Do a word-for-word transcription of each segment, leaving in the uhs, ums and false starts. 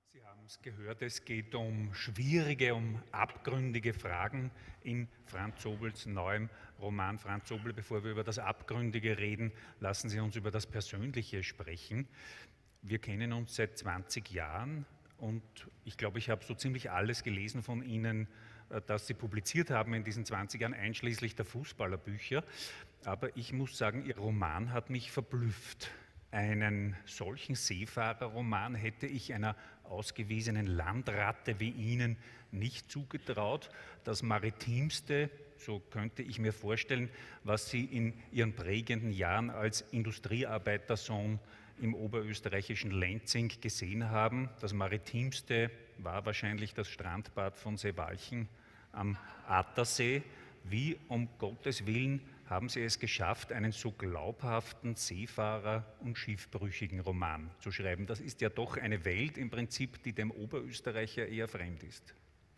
Sie haben es gehört, es geht um schwierige, um abgründige Fragen in Franz Zobels neuem Roman. Franz Zobel, bevor wir über das Abgründige reden, lassen Sie uns über das Persönliche sprechen. Wir kennen uns seit zwanzig Jahren und ich glaube, ich habe so ziemlich alles gelesen von Ihnen, das Sie publiziert haben in diesen zwanzig Jahren, einschließlich der Fußballerbücher. Aber ich muss sagen, Ihr Roman hat mich verblüfft. Einen solchen Seefahrerroman hätte ich einer ausgewiesenen Landratte wie Ihnen nicht zugetraut. Das Maritimste, so könnte ich mir vorstellen, was Sie in Ihren prägenden Jahren als Industriearbeitersohn im oberösterreichischen Lenzing gesehen haben. Das Maritimste war wahrscheinlich das Strandbad von Seewalchen am Attersee. Wie um Gottes Willen haben Sie es geschafft, einen so glaubhaften Seefahrer- und schiffbrüchigen Roman zu schreiben? Das ist ja doch eine Welt im Prinzip, die dem Oberösterreicher eher fremd ist.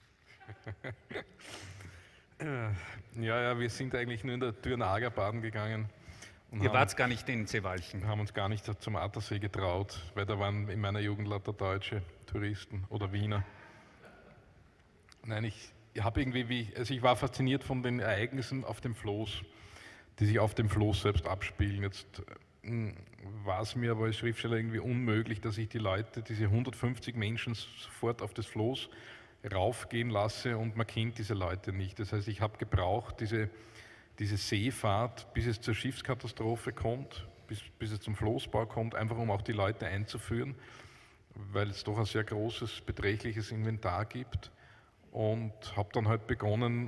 Ja, ja, wir sind eigentlich nur in der Türnager baden gegangen. Und Ihr wart gar nicht in Seewalchen? Haben uns gar nicht zum Attersee getraut, weil da waren in meiner Jugend lauter deutsche Touristen oder Wiener. Nein, ich habe irgendwie, wie, also ich war fasziniert von den Ereignissen auf dem Floß, die sich auf dem Floß selbst abspielen. Jetzt war es mir aber als Schriftsteller irgendwie unmöglich, dass ich die Leute, diese hundertfünfzig Menschen sofort auf das Floß raufgehen lasse und man kennt diese Leute nicht. Das heißt, ich habe gebraucht, diese, diese Seefahrt, bis es zur Schiffskatastrophe kommt, bis, bis es zum Floßbau kommt, einfach um auch die Leute einzuführen, weil es doch ein sehr großes, beträchtliches Inventar gibt. Und habe dann halt begonnen,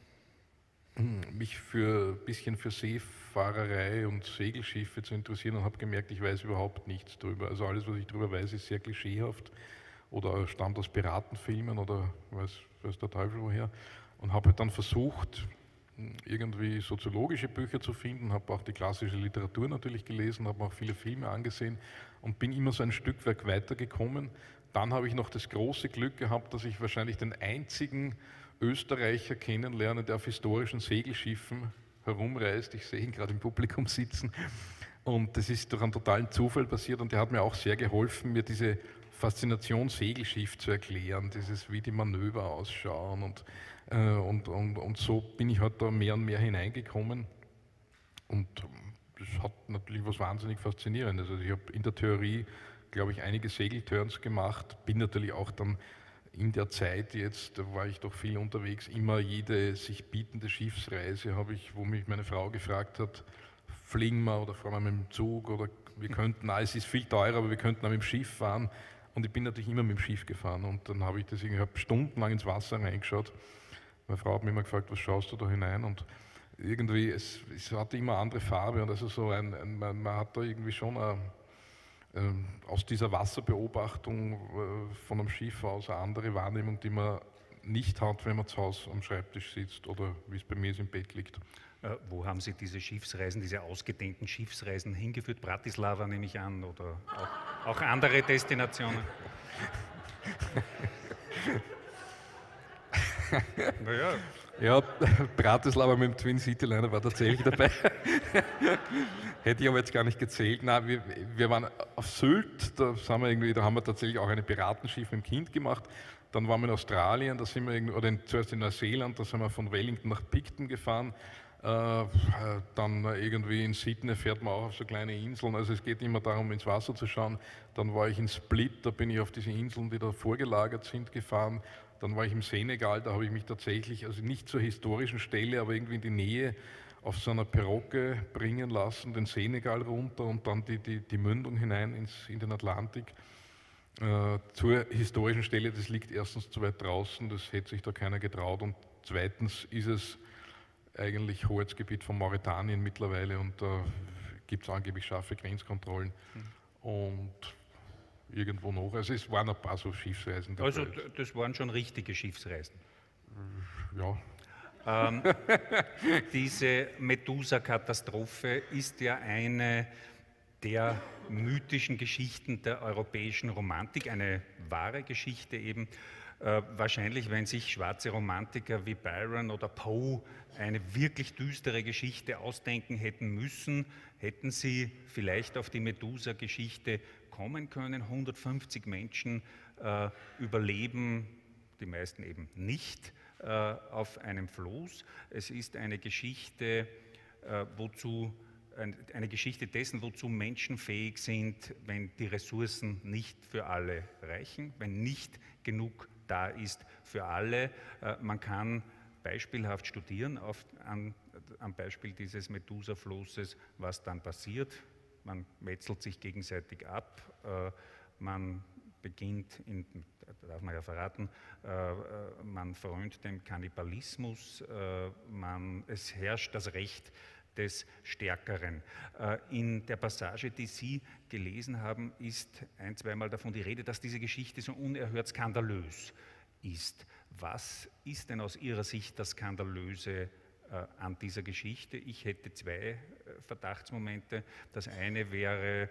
mich für ein bisschen für Seefahrerei und Segelschiffe zu interessieren und habe gemerkt, ich weiß überhaupt nichts drüber. Also alles, was ich drüber weiß, ist sehr klischeehaft oder stammt aus Piratenfilmen oder weiß, weiß der Teufel woher. Und habe halt dann versucht, irgendwie soziologische Bücher zu finden, habe auch die klassische Literatur natürlich gelesen, habe auch viele Filme angesehen und bin immer so ein Stück weit weitergekommen. Dann habe ich noch das große Glück gehabt, dass ich wahrscheinlich den einzigen Österreicher kennenlerne, der auf historischen Segelschiffen herumreist. Ich sehe ihn gerade im Publikum sitzen. Und das ist durch einen totalen Zufall passiert und der hat mir auch sehr geholfen, mir diese Faszination Segelschiff zu erklären, dieses, wie die Manöver ausschauen. Und, äh, und, und, und so bin ich halt da mehr und mehr hineingekommen. Und das hat natürlich was wahnsinnig Faszinierendes. Also ich habe in der Theorie, glaube ich, einige Segelturns gemacht, bin natürlich auch dann in der Zeit jetzt, da war ich doch viel unterwegs, immer jede sich bietende Schiffsreise habe ich, wo mich meine Frau gefragt hat, fliegen wir oder fahren wir mit dem Zug oder wir könnten, na, es ist viel teurer, aber wir könnten auch mit dem Schiff fahren. Und ich bin natürlich immer mit dem Schiff gefahren und dann habe ich das irgendwie, habe stundenlang ins Wasser reingeschaut. Meine Frau hat mich immer gefragt, was schaust du da hinein? Und irgendwie, es, es hatte immer andere Farbe und also so ein, ein man, man hat da irgendwie schon eine, aus dieser Wasserbeobachtung von einem Schiff aus eine andere Wahrnehmung, die man nicht hat, wenn man zu Hause am Schreibtisch sitzt oder wie es bei mir ist im Bett liegt. Äh, wo haben Sie diese Schiffsreisen, diese ausgedehnten Schiffsreisen hingeführt? Bratislava nehme ich an oder auch, auch andere Destinationen? Naja. Ja, Bratislava mit dem Twin City Liner war tatsächlich dabei. Hätte ich aber jetzt gar nicht gezählt. Nein, wir, wir waren auf Sylt, da, sind wir irgendwie, da haben wir tatsächlich auch ein Piratenschiff mit dem Kind gemacht. Dann waren wir in Australien, da sind wir irgendwie, oder in, zuerst in Neuseeland, da sind wir von Wellington nach Picton gefahren. Äh, dann irgendwie in Sydney fährt man auch auf so kleine Inseln, also es geht immer darum, ins Wasser zu schauen. Dann war ich in Split, da bin ich auf diese Inseln, die da vorgelagert sind, gefahren. Dann war ich im Senegal, da habe ich mich tatsächlich, also nicht zur historischen Stelle, aber irgendwie in die Nähe auf so einer Perrocke bringen lassen, den Senegal runter und dann die, die, die Mündung hinein ins, in den Atlantik. Äh, zur historischen Stelle, das liegt erstens zu weit draußen, das hätte sich da keiner getraut und zweitens ist es eigentlich Hoheitsgebiet von Mauretanien mittlerweile und da gibt es angeblich scharfe Grenzkontrollen mhm. und irgendwo noch. Also es waren ein paar so Schiffsreisen dabei. Also das waren schon richtige Schiffsreisen? Ja. Ähm, diese Medusa-Katastrophe ist ja eine der mythischen Geschichten der europäischen Romantik, eine wahre Geschichte eben. Äh, wahrscheinlich, wenn sich schwarze Romantiker wie Byron oder Poe eine wirklich düstere Geschichte ausdenken hätten müssen, hätten sie vielleicht auf die Medusa-Geschichte kommen können. hundertfünfzig Menschen äh, überleben, die meisten eben nicht, äh, auf einem Floß. Es ist eine Geschichte, äh, wozu eine Geschichte dessen, wozu Menschen fähig sind, wenn die Ressourcen nicht für alle reichen, wenn nicht genug da ist für alle. Man kann beispielhaft studieren auf, an, am Beispiel dieses Medusa-Floßes, was dann passiert. Man metzelt sich gegenseitig ab, man beginnt, in, darf man ja verraten, man frönt dem Kannibalismus, man, es herrscht das Recht des Stärkeren. In der Passage, die Sie gelesen haben, ist ein-, zweimal davon die Rede, dass diese Geschichte so unerhört skandalös ist. Was ist denn aus Ihrer Sicht das Skandalöse an dieser Geschichte? Ich hätte zwei Verdachtsmomente. Das eine wäre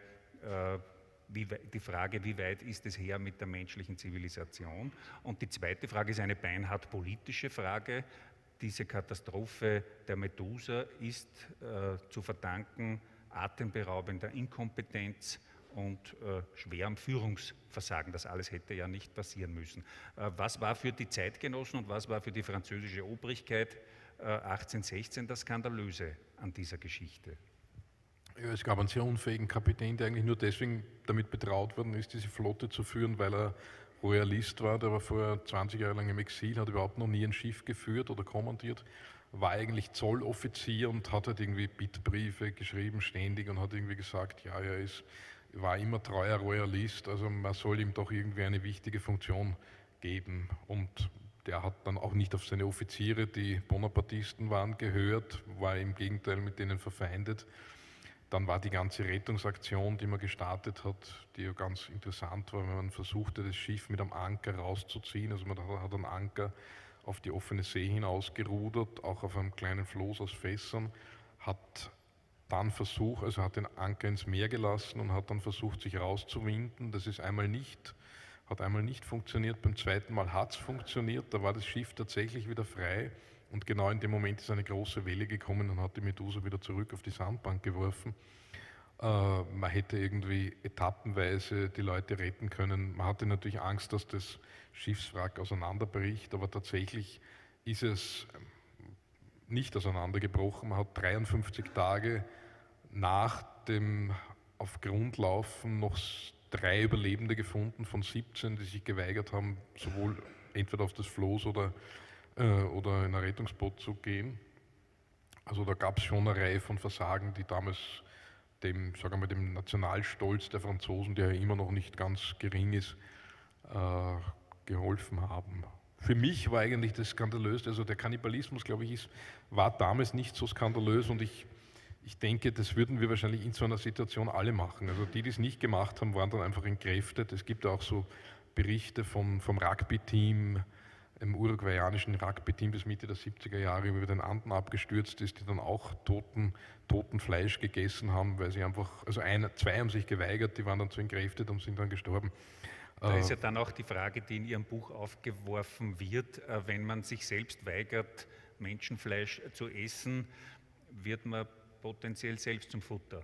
wie, die Frage, wie weit ist es her mit der menschlichen Zivilisation? Und die zweite Frage ist eine beinhart politische Frage. Diese Katastrophe der Medusa ist äh, zu verdanken atemberaubender Inkompetenz und äh, schwerem Führungsversagen. Das alles hätte ja nicht passieren müssen. Äh, was war für die Zeitgenossen und was war für die französische Obrigkeit äh, achtzehnhundertsechzehn das Skandalöse an dieser Geschichte? Ja, es gab einen sehr unfähigen Kapitän, der eigentlich nur deswegen damit betraut worden ist, diese Flotte zu führen, weil er Royalist war, der war vorher zwanzig Jahre lang im Exil, hat überhaupt noch nie ein Schiff geführt oder kommandiert, war eigentlich Zolloffizier und hat halt irgendwie Bittbriefe geschrieben ständig und hat irgendwie gesagt, ja, er ist, war immer treuer Royalist, also man soll ihm doch irgendwie eine wichtige Funktion geben. Und der hat dann auch nicht auf seine Offiziere, die Bonapartisten waren, gehört, war im Gegenteil mit denen verfeindet. Dann war die ganze Rettungsaktion, die man gestartet hat, die ja ganz interessant war, wenn man versuchte, das Schiff mit einem Anker rauszuziehen. Also man hat einen Anker auf die offene See hinaus gerudert, auch auf einem kleinen Floß aus Fässern, hat dann versucht, also hat den Anker ins Meer gelassen und hat dann versucht, sich rauszuwinden. Das ist einmal nicht, hat einmal nicht funktioniert, beim zweiten Mal hat es funktioniert, da war das Schiff tatsächlich wieder frei. Und genau in dem Moment ist eine große Welle gekommen und hat die Medusa wieder zurück auf die Sandbank geworfen. Äh, man hätte irgendwie etappenweise die Leute retten können. Man hatte natürlich Angst, dass das Schiffswrack auseinanderbricht, aber tatsächlich ist es nicht auseinandergebrochen. Man hat dreiundfünfzig Tage nach dem auf Grund laufen noch drei Überlebende gefunden von siebzehn, die sich geweigert haben, sowohl entweder auf das Floß oder oder in ein Rettungsboot zu gehen. Also da gab es schon eine Reihe von Versagen, die damals dem, sagen wir mal, dem Nationalstolz der Franzosen, der ja immer noch nicht ganz gering ist, äh, geholfen haben. Für mich war eigentlich das skandalös, also der Kannibalismus, glaube ich, ist, war damals nicht so skandalös und ich, ich denke, das würden wir wahrscheinlich in so einer Situation alle machen. Also die, die es nicht gemacht haben, waren dann einfach entkräftet. Es gibt auch so Berichte vom, vom Rugby-Team, im uruguayanischen Rugby-Team, das Mitte der siebziger Jahre über den Anden abgestürzt ist, die dann auch toten, toten Fleisch gegessen haben, weil sie einfach, also ein, zwei haben sich geweigert, die waren dann zu entkräftet und sind dann gestorben. Da ist ja dann auch die Frage, die in Ihrem Buch aufgeworfen wird, wenn man sich selbst weigert, Menschenfleisch zu essen, wird man potenziell selbst zum Futter.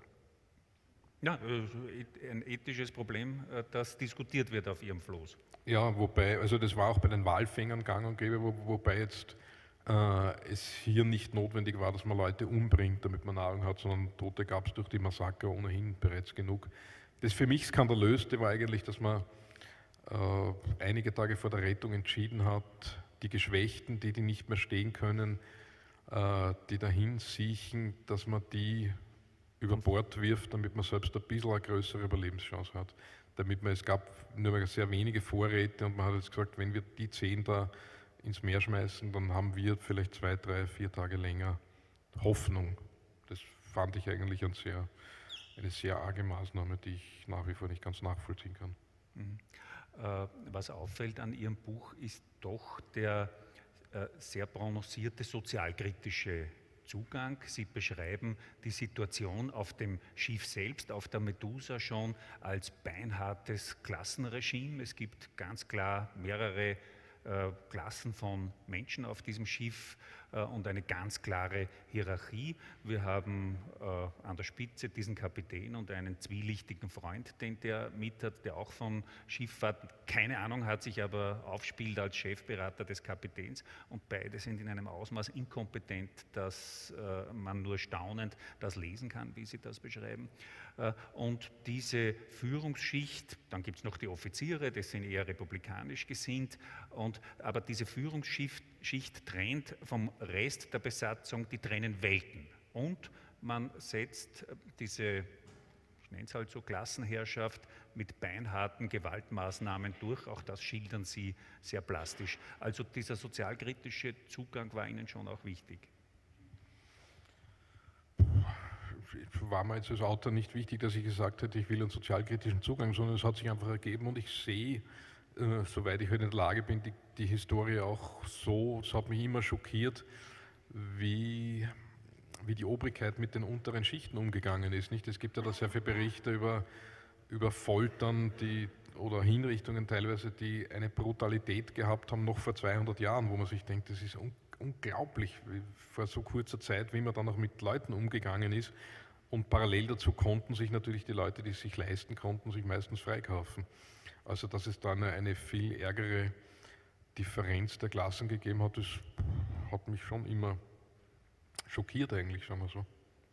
Ja, ein ethisches Problem, das diskutiert wird auf Ihrem Floß. Ja, wobei, also das war auch bei den Walfängern gang und gäbe, wo, wobei jetzt äh, es hier nicht notwendig war, dass man Leute umbringt, damit man Nahrung hat, sondern Tote gab es durch die Massaker ohnehin bereits genug. Das für mich Skandalöste war eigentlich, dass man äh, einige Tage vor der Rettung entschieden hat, die Geschwächten, die, die nicht mehr stehen können, äh, die dahin siechen, dass man die über Bord wirft, damit man selbst ein bisschen eine größere Überlebenschance hat. Damit man, es gab nur sehr wenige Vorräte und man hat jetzt gesagt, wenn wir die zehn da ins Meer schmeißen, dann haben wir vielleicht zwei, drei, vier Tage länger Hoffnung. Das fand ich eigentlich ein sehr, eine sehr arge Maßnahme, die ich nach wie vor nicht ganz nachvollziehen kann. Mhm. Äh, was auffällt an Ihrem Buch ist doch der äh, sehr prononcierte sozialkritische Zugang. Sie beschreiben die Situation auf dem Schiff selbst, auf der Medusa schon als beinhartes Klassenregime. Es gibt ganz klar mehrere äh, Klassen von Menschen auf diesem Schiff äh, und eine ganz klare Hierarchie. Wir haben äh, an der Spitze diesen Kapitän und einen zwielichtigen Freund, den der mit hat, der auch von Schifffahrt keine Ahnung hat, sich aber aufspielt als Chefberater des Kapitäns, und beide sind in einem Ausmaß inkompetent, dass äh, man nur staunend das lesen kann, wie sie das beschreiben. Äh, und diese Führungsschicht, dann gibt es noch die Offiziere, das sind eher republikanisch gesinnt, und, aber diese Führungsschicht Schicht trennt vom Rest der Besatzung, die trennen Welten. Und man setzt diese, ich nenne es halt so, Klassenherrschaft mit beinharten Gewaltmaßnahmen durch. Auch das schildern sie sehr plastisch. Also dieser sozialkritische Zugang war Ihnen schon auch wichtig. War mir jetzt als Autor nicht wichtig, dass ich gesagt hätte, ich will einen sozialkritischen Zugang, sondern es hat sich einfach ergeben und ich sehe, äh, soweit ich halt in der Lage bin, die, die Historie auch so, es hat mich immer schockiert, wie, wie die Obrigkeit mit den unteren Schichten umgegangen ist. Nicht? Es gibt ja da sehr viele Berichte über, über Foltern die, oder Hinrichtungen teilweise, die eine Brutalität gehabt haben, noch vor zweihundert Jahren, wo man sich denkt, das ist un unglaublich, wie vor so kurzer Zeit, wie man dann auch mit Leuten umgegangen ist. Und parallel dazu konnten sich natürlich die Leute, die es sich leisten konnten, sich meistens freikaufen. Also dass es da eine, eine viel ärgere Differenz der Klassen gegeben hat, das hat mich schon immer schockiert eigentlich, sagen wir so.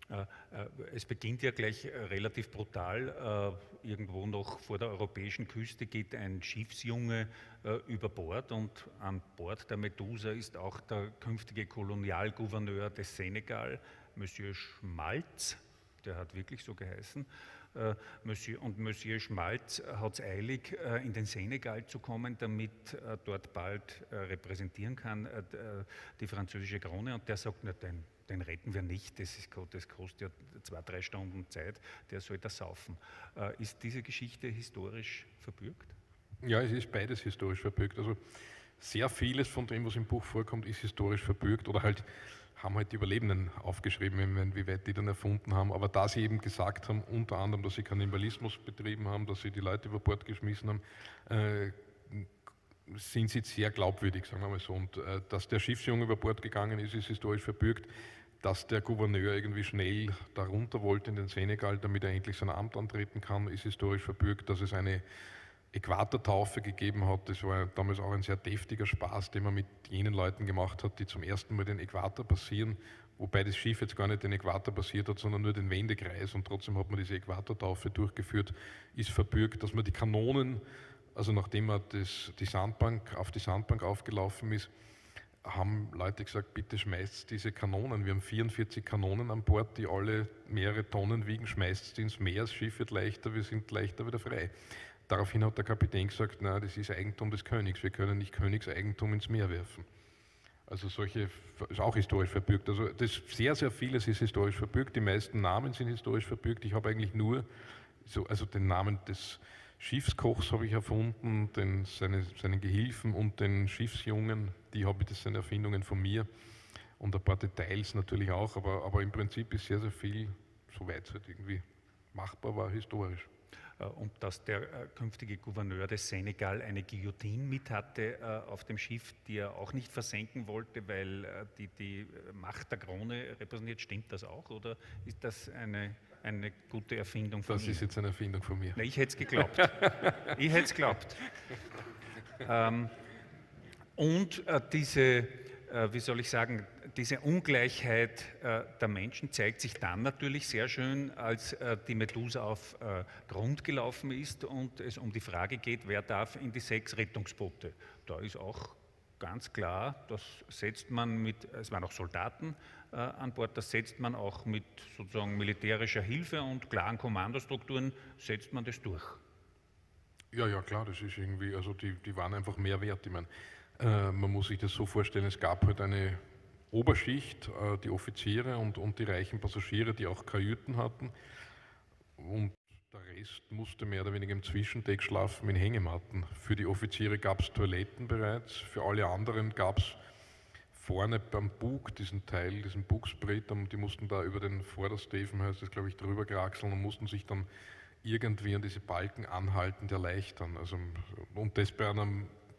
Es beginnt ja gleich relativ brutal. Irgendwo noch vor der europäischen Küste geht ein Schiffsjunge über Bord, und an Bord der Medusa ist auch der künftige Kolonialgouverneur des Senegal, Monsieur Schmalz, der hat wirklich so geheißen. Monsieur, und Monsieur Schmalz hat es eilig, in den Senegal zu kommen, damit er dort bald repräsentieren kann, die französische Krone. Und der sagt, na, den, den retten wir nicht, das, ist, das kostet ja zwei, drei Stunden Zeit, der soll das saufen. Ist diese Geschichte historisch verbürgt? Ja, es ist beides historisch verbürgt. Also sehr vieles von dem, was im Buch vorkommt, ist historisch verbürgt, oder halt haben halt die Überlebenden aufgeschrieben, wie weit die dann erfunden haben. Aber da sie eben gesagt haben, unter anderem, dass sie Kannibalismus betrieben haben, dass sie die Leute über Bord geschmissen haben, äh, sind sie sehr glaubwürdig, sagen wir mal so. Und äh, dass der Schiffsjunge über Bord gegangen ist, ist historisch verbürgt. Dass der Gouverneur irgendwie schnell darunter wollte in den Senegal, damit er endlich sein Amt antreten kann, ist historisch verbürgt. Dass es eine Äquatortaufe gegeben hat, das war damals auch ein sehr deftiger Spaß, den man mit jenen Leuten gemacht hat, die zum ersten Mal den Äquator passieren, wobei das Schiff jetzt gar nicht den Äquator passiert hat, sondern nur den Wendekreis, und trotzdem hat man diese Äquatortaufe durchgeführt, ist verbürgt, dass man die Kanonen, also nachdem man das, die Sandbank, auf die Sandbank aufgelaufen ist, haben Leute gesagt, bitte schmeißt diese Kanonen, wir haben vierundvierzig Kanonen an Bord, die alle mehrere Tonnen wiegen, schmeißt sie ins Meer, das Schiff wird leichter, wir sind leichter wieder frei. Daraufhin hat der Kapitän gesagt, na, das ist Eigentum des Königs, wir können nicht Königseigentum ins Meer werfen. Also solche, ist auch historisch verbürgt. Also das sehr, sehr vieles ist historisch verbürgt, die meisten Namen sind historisch verbürgt. Ich habe eigentlich nur, so, also den Namen des Schiffskochs habe ich erfunden, den, seine, seinen Gehilfen und den Schiffsjungen, die habe ich, das sind Erfindungen von mir, und ein paar Details natürlich auch, aber, aber im Prinzip ist sehr, sehr viel, soweit es halt irgendwie machbar war, historisch. Und dass der äh, künftige Gouverneur des Senegal eine Guillotine mit hatte äh, auf dem Schiff, die er auch nicht versenken wollte, weil äh, die, die Macht der Krone repräsentiert. Stimmt das auch, oder ist das eine, eine gute Erfindung von Das Ihnen? ist jetzt eine Erfindung von mir. Na, ich hätte es geglaubt. Ich hätte es geglaubt. Ähm, und äh, diese, äh, wie soll ich sagen, diese Ungleichheit äh, der Menschen zeigt sich dann natürlich sehr schön, als äh, die Medusa auf äh, Grund gelaufen ist und es um die Frage geht, wer darf in die sechs Rettungsboote. Da ist auch ganz klar, das setzt man mit, es waren auch Soldaten äh, an Bord, das setzt man auch mit sozusagen militärischer Hilfe und klaren Kommandostrukturen, setzt man das durch. Ja, ja, klar, das ist irgendwie, also die, die waren einfach mehr wert. Ich meine, äh, man muss sich das so vorstellen, es gab halt eine Oberschicht, die Offiziere und, und die reichen Passagiere, die auch Kajüten hatten, und der Rest musste mehr oder weniger im Zwischendeck schlafen mit Hängematten. Für die Offiziere gab es Toiletten bereits, für alle anderen gab es vorne beim Bug diesen Teil, diesen Bugsprit, die mussten da über den Vordersteven, heißt das, glaube ich, drüber kraxeln und mussten sich dann irgendwie an diese Balken anhaltend erleichtern. Also, und das bei einem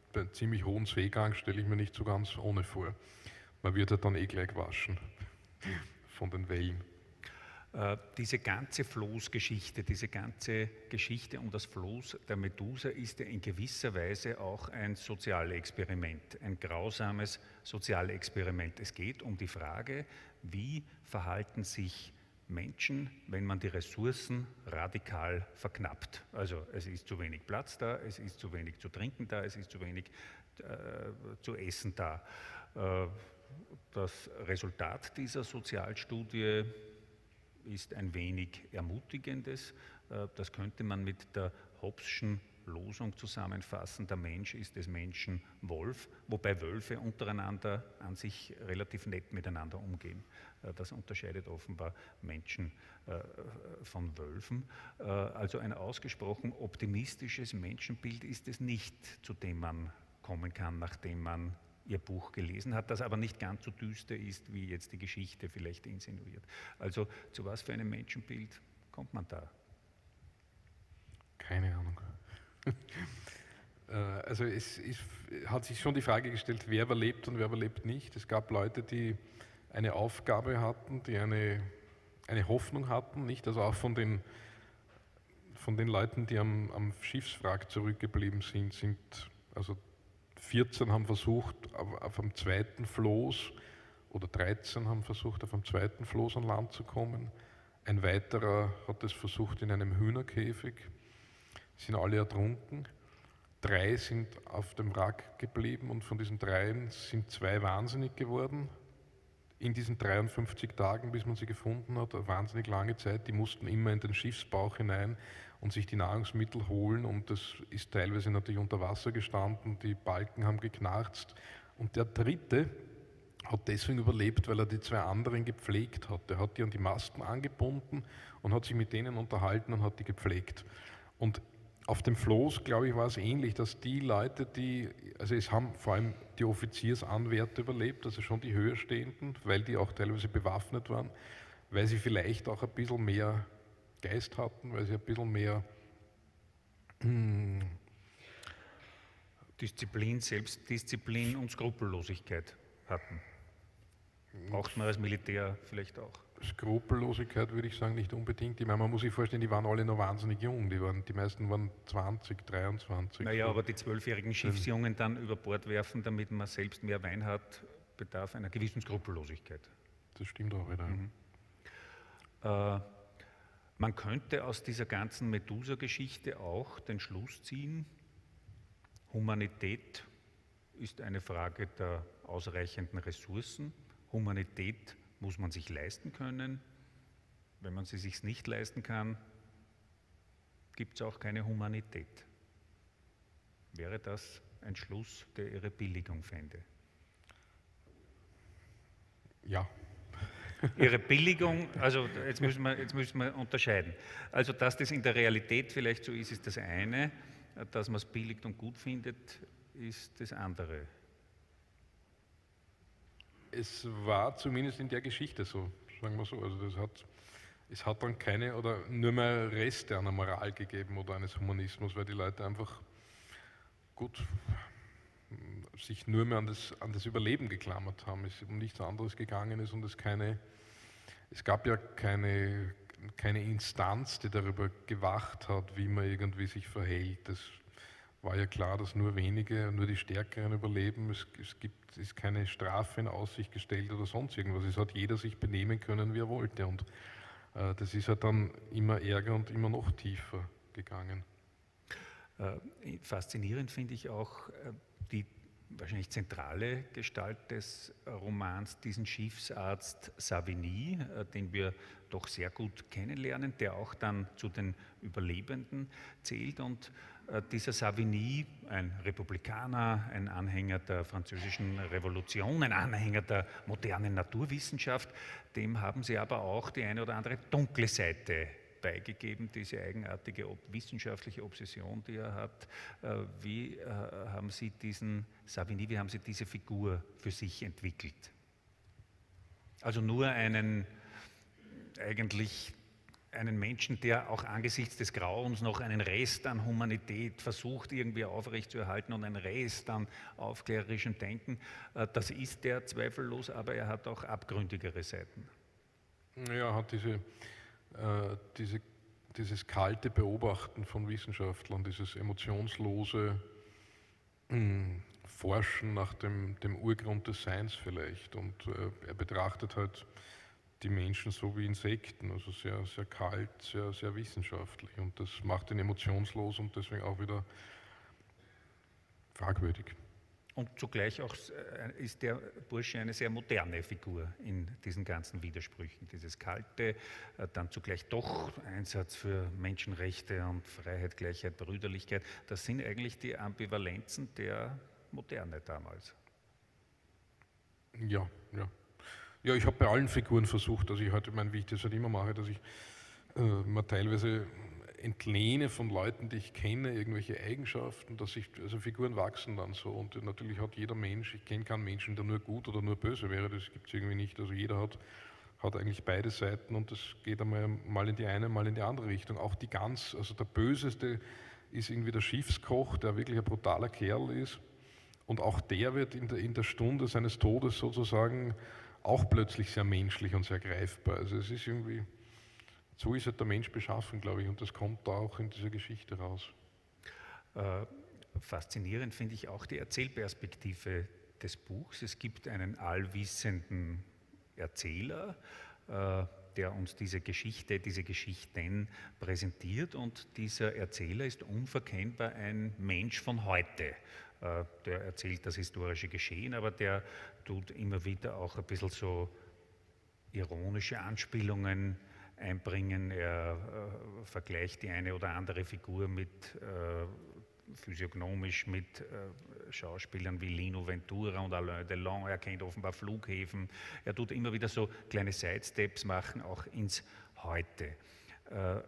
bei einem ziemlich hohen Seegang stelle ich mir nicht so ganz ohne vor. Man wird ja dann eh gleich waschen von den Wellen. Äh, diese ganze Floßgeschichte, diese ganze Geschichte um das Floß der Medusa ist ja in gewisser Weise auch ein Sozialexperiment, ein grausames Sozialexperiment. Es geht um die Frage, wie verhalten sich Menschen, wenn man die Ressourcen radikal verknappt. Also es ist zu wenig Platz da, es ist zu wenig zu trinken da, es ist zu wenig äh, zu essen da. Äh, das Resultat dieser Sozialstudie ist ein wenig ermutigendes. Das könnte man mit der Hobbes'schen Losung zusammenfassen, der Mensch ist des Menschen Wolf, wobei Wölfe untereinander an sich relativ nett miteinander umgehen. Das unterscheidet offenbar Menschen von Wölfen. Also ein ausgesprochen optimistisches Menschenbild ist es nicht, zu dem man kommen kann, nachdem man Ihr Buch gelesen hat, das aber nicht ganz so düster ist, wie jetzt die Geschichte vielleicht insinuiert. Also zu was für einem Menschenbild kommt man da? Keine Ahnung. Also es ist, hat sich schon die Frage gestellt, wer überlebt und wer überlebt nicht. Es gab Leute, die eine Aufgabe hatten, die eine, eine Hoffnung hatten, nicht? Also auch von den, von den Leuten, die am, am Schiffswrack zurückgeblieben sind, sind also vierzehn haben versucht, auf einem zweiten Floß, oder dreizehn haben versucht, auf einem zweiten Floß an Land zu kommen. Ein weiterer hat es versucht in einem Hühnerkäfig, sind alle ertrunken. Drei sind auf dem Wrack geblieben und von diesen dreien sind zwei wahnsinnig geworden. In diesen dreiundfünfzig Tagen, bis man sie gefunden hat, eine wahnsinnig lange Zeit, die mussten immer in den Schiffsbauch hinein und sich die Nahrungsmittel holen und das ist teilweise natürlich unter Wasser gestanden, die Balken haben geknarzt und der dritte hat deswegen überlebt, weil er die zwei anderen gepflegt hat. Er hat die an die Masten angebunden und hat sich mit denen unterhalten und hat die gepflegt. Und auf dem Floß, glaube ich, war es ähnlich, dass die Leute, die, also es haben vor allem die Offiziersanwärter überlebt, also schon die Höherstehenden, weil die auch teilweise bewaffnet waren, weil sie vielleicht auch ein bisschen mehr Geist hatten, weil sie ein bisschen mehr hm, Disziplin, Selbstdisziplin und Skrupellosigkeit hatten. Braucht man als Militär vielleicht auch. Skrupellosigkeit würde ich sagen, nicht unbedingt. Ich meine, man muss sich vorstellen, die waren alle noch wahnsinnig jung. Die, waren, die meisten waren zwanzig, dreiundzwanzig. Naja, aber die zwölfjährigen Schiffsjungen dann über Bord werfen, damit man selbst mehr Wein hat, bedarf einer gewissen Skrupellosigkeit. Das stimmt auch wieder. Mhm. Äh, man könnte aus dieser ganzen Medusa-Geschichte auch den Schluss ziehen, Humanität ist eine Frage der ausreichenden Ressourcen. Humanität muss man sich leisten können. Wenn man sie sich nicht leisten kann, gibt es auch keine Humanität. Wäre das ein Schluss, der Ihre Billigung fände? Ja. Ihre Billigung, also jetzt müssen, wir, jetzt müssen wir unterscheiden. Also dass das in der Realität vielleicht so ist, ist das eine. Dass man es billigt und gut findet, ist das andere. Es war zumindest in der Geschichte so, sagen wir so. Also das hat, es hat dann keine oder nur mehr Reste einer Moral gegeben oder eines Humanismus, weil die Leute einfach gut sich nur mehr an das, an das Überleben geklammert haben, es um nichts anderes gegangen ist und es keine, es gab ja keine, keine Instanz, die darüber gewacht hat, wie man irgendwie sich verhält. Es war ja klar, dass nur wenige, nur die Stärkeren überleben. Es, es gibt, ist keine Strafe in Aussicht gestellt oder sonst irgendwas. Es hat jeder sich benehmen können, wie er wollte. Und äh, das ist ja dann immer ärger und immer noch tiefer gegangen. Äh, faszinierend finde ich auch äh, die wahrscheinlich zentrale Gestalt des Romans, diesen Schiffsarzt Savigny, äh, den wir doch sehr gut kennenlernen, der auch dann zu den Überlebenden zählt. Und äh, dieser Savigny, ein Republikaner, ein Anhänger der französischen Revolution, ein Anhänger der modernen Naturwissenschaft, dem haben sie aber auch die eine oder andere dunkle Seite beigegeben, diese eigenartige wissenschaftliche Obsession, die er hat. Wie haben Sie diesen Savigny, wie haben Sie diese Figur für sich entwickelt? Also nur einen eigentlich einen Menschen, der auch angesichts des Grauens noch einen Rest an Humanität versucht irgendwie aufrechtzuerhalten und einen Rest an aufklärerischem Denken. Das ist der zweifellos, aber er hat auch abgründigere Seiten. Ja, er hat diese, äh, diese, dieses kalte Beobachten von Wissenschaftlern, dieses emotionslose mh, Forschen nach dem, dem Urgrund des Seins vielleicht. Und äh, er betrachtet halt die Menschen so wie Insekten, also sehr, sehr kalt, sehr, sehr wissenschaftlich. Und das macht ihn emotionslos und deswegen auch wieder fragwürdig. Und zugleich auch ist der Bursche eine sehr moderne Figur in diesen ganzen Widersprüchen. Dieses Kalte, dann zugleich doch Einsatz für Menschenrechte und Freiheit, Gleichheit, Brüderlichkeit. Das sind eigentlich die Ambivalenzen der Moderne damals. Ja, ja. Ja, ich habe bei allen Figuren versucht, also ich heute, mein, wie ich das halt immer mache, dass ich äh, mir teilweise entlehne von Leuten, die ich kenne, irgendwelche Eigenschaften, dass ich, also Figuren wachsen dann so und natürlich hat jeder Mensch, ich kenne keinen Menschen, der nur gut oder nur böse wäre, das gibt es irgendwie nicht, also jeder hat, hat eigentlich beide Seiten und das geht einmal mal in die eine, mal in die andere Richtung. Auch die Gans, also der Böseste ist irgendwie der Schiffskoch, der wirklich ein brutaler Kerl ist und auch der wird in der, in der Stunde seines Todes sozusagen auch plötzlich sehr menschlich und sehr greifbar. Also es ist irgendwie, so ist halt der Mensch beschaffen, glaube ich, und das kommt da auch in dieser Geschichte raus. Äh, faszinierend finde ich auch die Erzählperspektive des Buchs. Es gibt einen allwissenden Erzähler, äh, der uns diese Geschichte, diese Geschichten präsentiert und dieser Erzähler ist unverkennbar ein Mensch von heute. Der erzählt das historische Geschehen, aber der tut immer wieder auch ein bisschen so ironische Anspielungen einbringen. Er äh, vergleicht die eine oder andere Figur mit äh, physiognomisch mit äh, Schauspielern wie Lino Ventura und Alain Delon. Er kennt offenbar Flughäfen. Er tut immer wieder so kleine Sidesteps machen, auch ins Heute. Äh,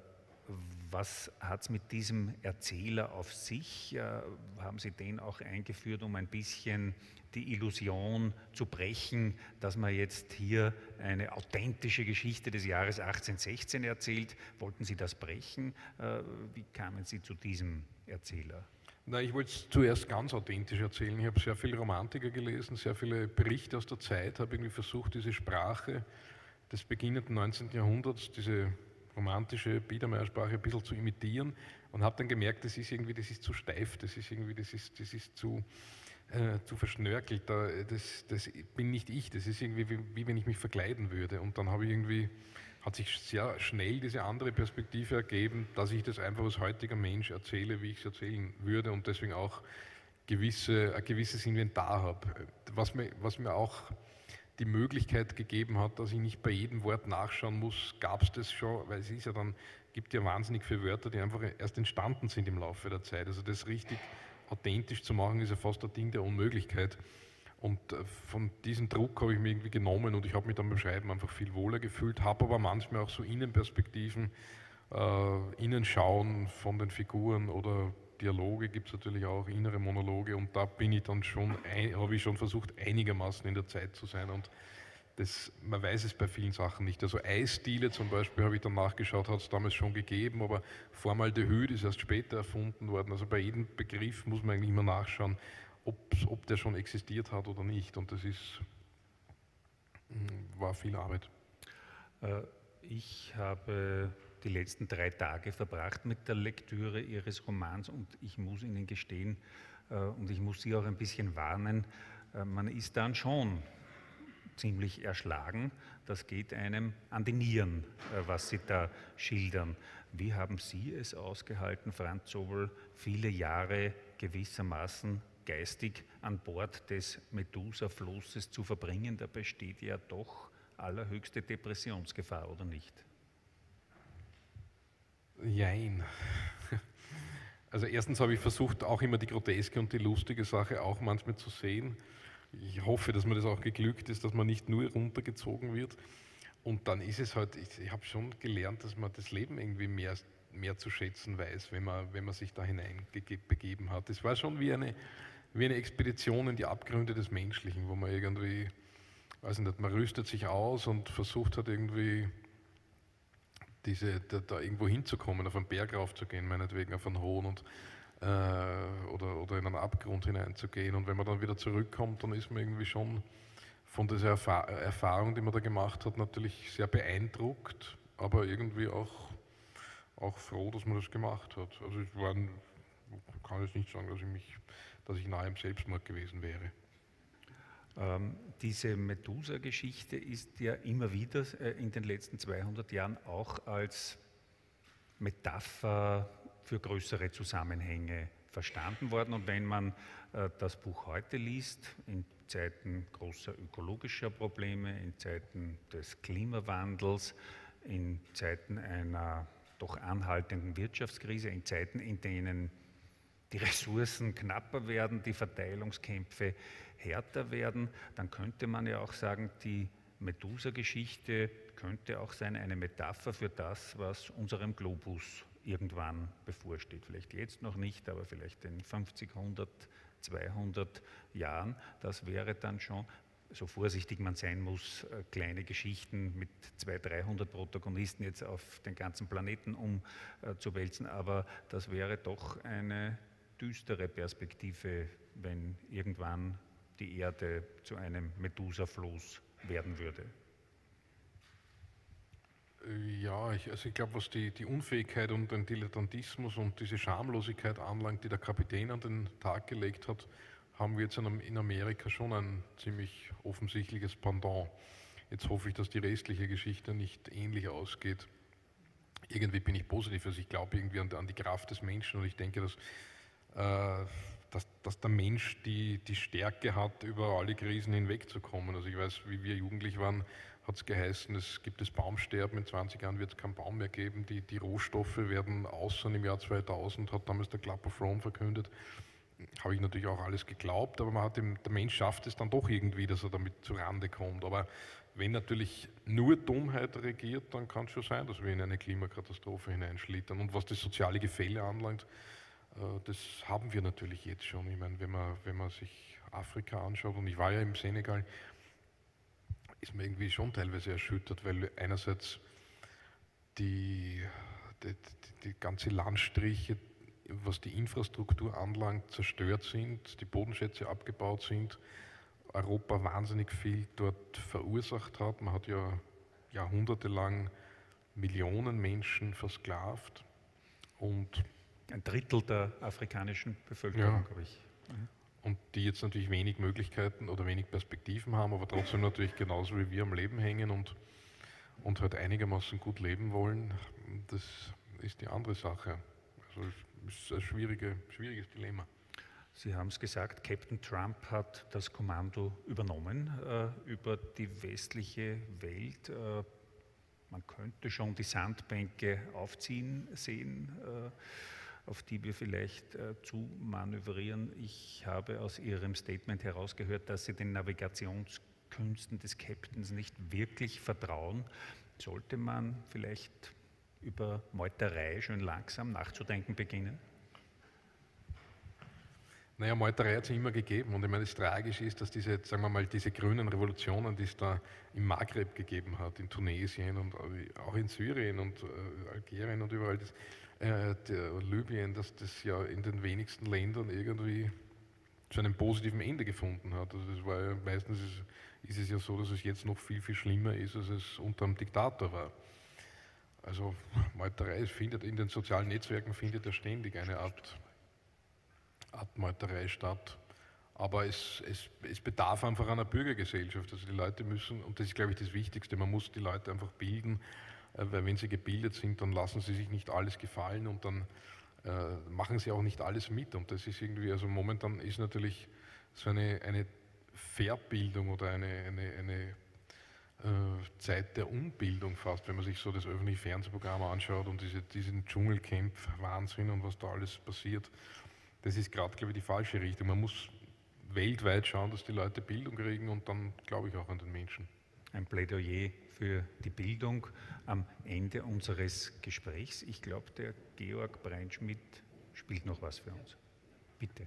Was hat es mit diesem Erzähler auf sich? Äh, haben Sie den auch eingeführt, um ein bisschen die Illusion zu brechen, dass man jetzt hier eine authentische Geschichte des Jahres achtzehnhundertsechzehn erzählt? Wollten Sie das brechen? Äh, wie kamen Sie zu diesem Erzähler? Na, ich wollte es zuerst ganz authentisch erzählen. Ich habe sehr viele Romantiker gelesen, sehr viele Berichte aus der Zeit, habe irgendwie versucht, diese Sprache des beginnenden neunzehnten Jahrhunderts, diese romantische Biedermeiersprache ein bisschen zu imitieren und habe dann gemerkt, das ist irgendwie, das ist zu steif, das ist irgendwie, das ist, das ist zu, äh, zu verschnörkelt, das, das bin nicht ich, das ist irgendwie wie, wie wenn ich mich verkleiden würde und dann habe ich irgendwie, hat sich sehr schnell diese andere Perspektive ergeben, dass ich das einfach als heutiger Mensch erzähle, wie ich es erzählen würde und deswegen auch gewisse, ein gewisses Inventar habe, was mir, was mir auch die Möglichkeit gegeben hat, dass ich nicht bei jedem Wort nachschauen muss, gab es das schon, weil es ist ja dann, gibt ja wahnsinnig viele Wörter, die einfach erst entstanden sind im Laufe der Zeit. Also das richtig authentisch zu machen, ist ja fast ein Ding der Unmöglichkeit. Und von diesem Druck habe ich mich irgendwie genommen und ich habe mich dann beim Schreiben einfach viel wohler gefühlt, habe aber manchmal auch so Innenperspektiven, äh, Innenschauen von den Figuren oder Dialoge gibt es natürlich auch, innere Monologe und da bin ich dann schon, habe ich schon versucht, einigermaßen in der Zeit zu sein und das, man weiß es bei vielen Sachen nicht. Also Eisdiele zum Beispiel, habe ich dann nachgeschaut, hat es damals schon gegeben, aber Formaldehyd ist erst später erfunden worden. Also bei jedem Begriff muss man eigentlich immer nachschauen, ob der schon existiert hat oder nicht und das ist, war viel Arbeit. Ich habe die letzten drei Tage verbracht mit der Lektüre Ihres Romans und ich muss Ihnen gestehen äh, und ich muss Sie auch ein bisschen warnen, äh, man ist dann schon ziemlich erschlagen. Das geht einem an die Nieren, äh, was Sie da schildern. Wie haben Sie es ausgehalten, Franz Zobel, viele Jahre gewissermaßen geistig an Bord des Medusa-Flosses zu verbringen? Da besteht ja doch allerhöchste Depressionsgefahr, oder nicht? Jein. Also erstens habe ich versucht, auch immer die groteske und die lustige Sache auch manchmal zu sehen. Ich hoffe, dass mir das auch geglückt ist, dass man nicht nur runtergezogen wird. Und dann ist es halt, ich, ich habe schon gelernt, dass man das Leben irgendwie mehr, mehr zu schätzen weiß, wenn man, wenn man sich da hineinbegeben hat. Es war schon wie eine, wie eine Expedition in die Abgründe des Menschlichen, wo man irgendwie, weiß nicht, man rüstet sich aus und versucht hat irgendwie diese, da, da irgendwo hinzukommen, auf einen Berg raufzugehen, meinetwegen auf einen hohen und äh, oder, oder in einen Abgrund hineinzugehen. Und wenn man dann wieder zurückkommt, dann ist man irgendwie schon von dieser Erfahr Erfahrung, die man da gemacht hat, natürlich sehr beeindruckt, aber irgendwie auch, auch froh, dass man das gemacht hat. Also ich war, kann jetzt nicht sagen, dass ich, mich, dass ich nahe am Selbstmord gewesen wäre. Ähm, diese Medusa-Geschichte ist ja immer wieder äh, in den letzten zweihundert Jahren auch als Metapher für größere Zusammenhänge verstanden worden. Und wenn man äh, das Buch heute liest, in Zeiten großer ökologischer Probleme, in Zeiten des Klimawandels, in Zeiten einer doch anhaltenden Wirtschaftskrise, in Zeiten, in denen die Ressourcen knapper werden, die Verteilungskämpfe härter werden, dann könnte man ja auch sagen, die Medusa-Geschichte könnte auch sein eine Metapher für das, was unserem Globus irgendwann bevorsteht. Vielleicht jetzt noch nicht, aber vielleicht in fünfzig, hundert, zweihundert Jahren. Das wäre dann schon, so vorsichtig man sein muss, kleine Geschichten mit zweihundert, dreihundert Protagonisten jetzt auf den ganzen Planeten umzuwälzen, aber das wäre doch eine düstere Perspektive, wenn irgendwann die Erde zu einem Medusa-Floß werden würde. Ja, ich, also ich glaube, was die, die Unfähigkeit und den Dilettantismus und diese Schamlosigkeit anlangt, die der Kapitän an den Tag gelegt hat, haben wir jetzt in Amerika schon ein ziemlich offensichtliches Pendant. Jetzt hoffe ich, dass die restliche Geschichte nicht ähnlich ausgeht. Irgendwie bin ich positiv, also ich glaube irgendwie an, an die Kraft des Menschen und ich denke, dass Dass, dass der Mensch die, die Stärke hat, über alle Krisen hinwegzukommen. Also ich weiß, wie wir jugendlich waren, hat es geheißen, es gibt das Baumsterben, in zwanzig Jahren wird es keinen Baum mehr geben, die, die Rohstoffe werden aussehen im Jahr zweitausend, hat damals der Club of Rome verkündet. Habe ich natürlich auch alles geglaubt, aber man hat dem, der Mensch schafft es dann doch irgendwie, dass er damit zurande kommt. Aber wenn natürlich nur Dummheit regiert, dann kann es schon sein, dass wir in eine Klimakatastrophe hineinschlittern. Und was das soziale Gefälle anlangt, das haben wir natürlich jetzt schon. Ich meine, wenn man, wenn man sich Afrika anschaut, und ich war ja im Senegal, ist man irgendwie schon teilweise erschüttert, weil einerseits die, die, die ganze Landstriche, was die Infrastruktur anlangt, zerstört sind, die Bodenschätze abgebaut sind, Europa wahnsinnig viel dort verursacht hat. Man hat ja jahrhundertelang Millionen Menschen versklavt und ein Drittel der afrikanischen Bevölkerung, ja, glaube ich. Mhm. Und die jetzt natürlich wenig Möglichkeiten oder wenig Perspektiven haben, aber trotzdem natürlich genauso wie wir am Leben hängen und, und halt einigermaßen gut leben wollen. Das ist die andere Sache. Also es ist ein schwierige, schwieriges Dilemma. Sie haben es gesagt, Captain Trump hat das Kommando übernommen äh, über die westliche Welt. Äh, man könnte schon die Sandbänke aufziehen sehen, äh, auf die wir vielleicht äh, zu manövrieren. Ich habe aus Ihrem Statement herausgehört, dass Sie den Navigationskünsten des Captains nicht wirklich vertrauen. Sollte man vielleicht über Meuterei schön langsam nachzudenken beginnen? Naja, Meuterei hat es immer gegeben und ich meine, das Tragische ist, dass diese, sagen wir mal, diese grünen Revolutionen, die es da im Maghreb gegeben hat, in Tunesien und auch in Syrien und äh, Algerien und überall, das, äh, der, Libyen, dass das ja in den wenigsten Ländern irgendwie zu einem positiven Ende gefunden hat. Also das war ja, meistens ist, ist es ja so, dass es jetzt noch viel, viel schlimmer ist, als es unter dem Diktator war. Also Meuterei findet in den sozialen Netzwerken findet ja ständig eine Art Art Meuterei statt. Aber es, es, es bedarf einfach einer Bürgergesellschaft. Also die Leute müssen, und das ist, glaube ich, das Wichtigste, man muss die Leute einfach bilden, weil wenn sie gebildet sind, dann lassen sie sich nicht alles gefallen und dann äh, machen sie auch nicht alles mit. Und das ist irgendwie, also momentan ist natürlich so eine, eine Verbildung oder eine, eine, eine äh, Zeit der Unbildung fast, wenn man sich so das öffentliche Fernsehprogramm anschaut und diese, diesen Dschungelcamp-Wahnsinn und was da alles passiert. Das ist gerade, glaube ich, die falsche Richtung. Man muss weltweit schauen, dass die Leute Bildung kriegen und dann glaube ich auch an den Menschen. Ein Plädoyer für die Bildung am Ende unseres Gesprächs. Ich glaube, der Georg Breinschmidt spielt noch was für uns. Bitte.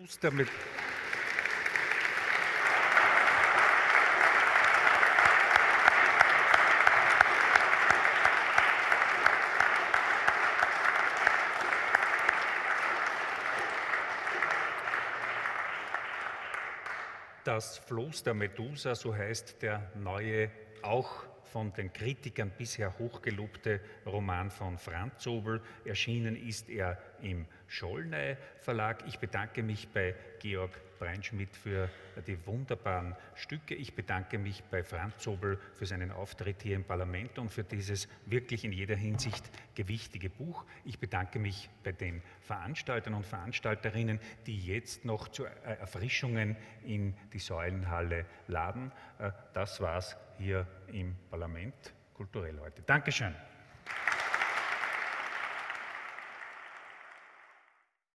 Kloster mit Das Floß der Medusa, so heißt der neue, auch von den Kritikern bisher hochgelobte Roman von Franz Zobel. Erschienen ist er im Schollnay Verlag. Ich bedanke mich bei Georg Breinschmidt für die wunderbaren Stücke. Ich bedanke mich bei Franz Zobel für seinen Auftritt hier im Parlament und für dieses wirklich in jeder Hinsicht gewichtige Buch. Ich bedanke mich bei den Veranstaltern und Veranstalterinnen, die jetzt noch zu Erfrischungen in die Säulenhalle laden. Das war's hier im Parlament kulturell heute. Dankeschön.